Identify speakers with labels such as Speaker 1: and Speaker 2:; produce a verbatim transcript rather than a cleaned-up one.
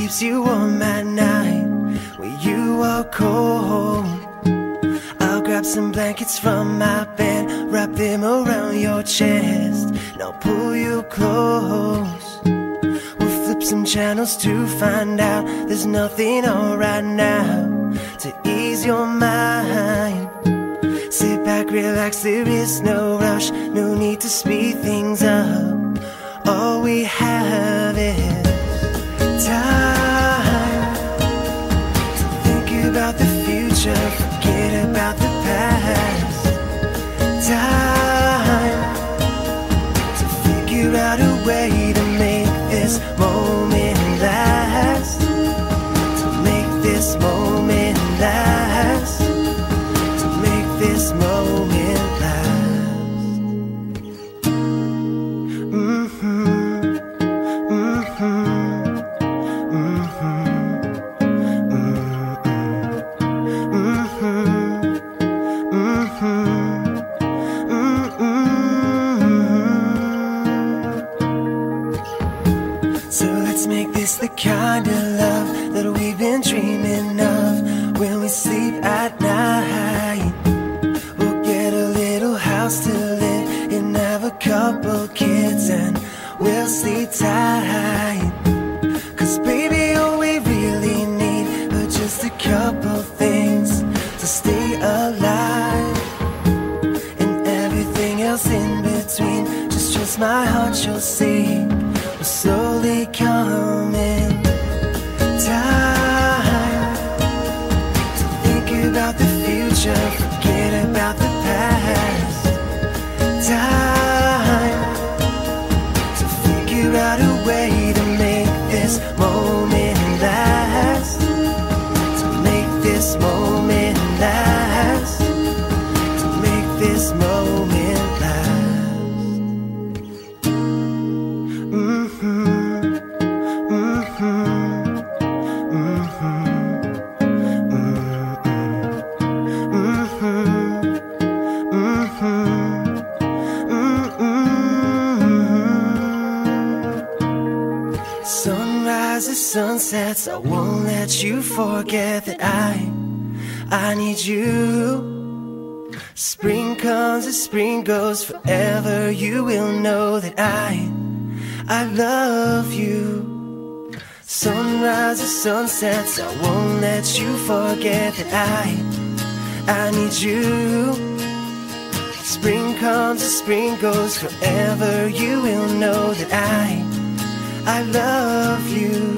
Speaker 1: keeps you warm at night when you are cold. I'll grab some blankets from my bed, wrap them around your chest, and I'll pull you close. We'll flip some channels to find out there's nothing on right now to ease your mind. Sit back, relax, there is no rush, no need to speed things up. All we have is time to think about the future, forget about the past. Time to figure out a way to make this moment last, to make this moment last, to make this moment last. Mm-hmm. The kind of love that we've been dreaming of when we sleep at night. We'll get a little house to live in, have a couple kids, and we'll sleep tight. Cause baby, all we really need are just a couple things to stay alive, and everything else in between. Just trust my heart, you'll see we're slowly coming. Time to think about the future, forget about the past. Time to figure out a way to make this moment last, to make this moment last, to make this moment last. Sunsets, I won't let you forget that I, I need you. Spring comes as spring goes, forever you will know that I, I love you. Sunrises, sunsets, I won't let you forget that I, I need you. Spring comes as spring goes, forever you will know that I, I love you.